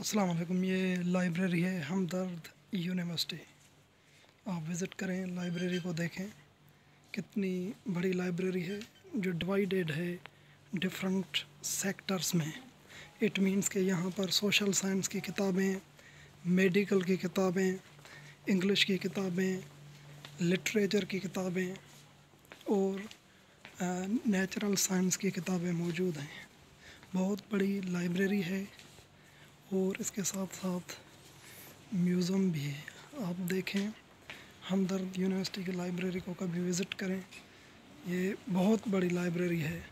अस्सलाम वालेकुम। ये लाइब्रेरी है हमदर्द यूनिवर्सिटी। आप विज़िट करें, लाइब्रेरी को देखें। कितनी बड़ी लाइब्रेरी है जो डिवाइडेड है डिफरेंट सेक्टर्स में। इट मीन्स कि यहाँ पर सोशल साइंस की किताबें, मेडिकल की किताबें, इंग्लिश की किताबें, लिटरेचर की किताबें और नेचुरल साइंस की किताबें मौजूद हैं। बहुत बड़ी लाइब्रेरी है और इसके साथ साथ म्यूज़ियम भी है। आप देखें, हमदर्द यूनिवर्सिटी की लाइब्रेरी को कभी विज़िट करें। ये बहुत बड़ी लाइब्रेरी है।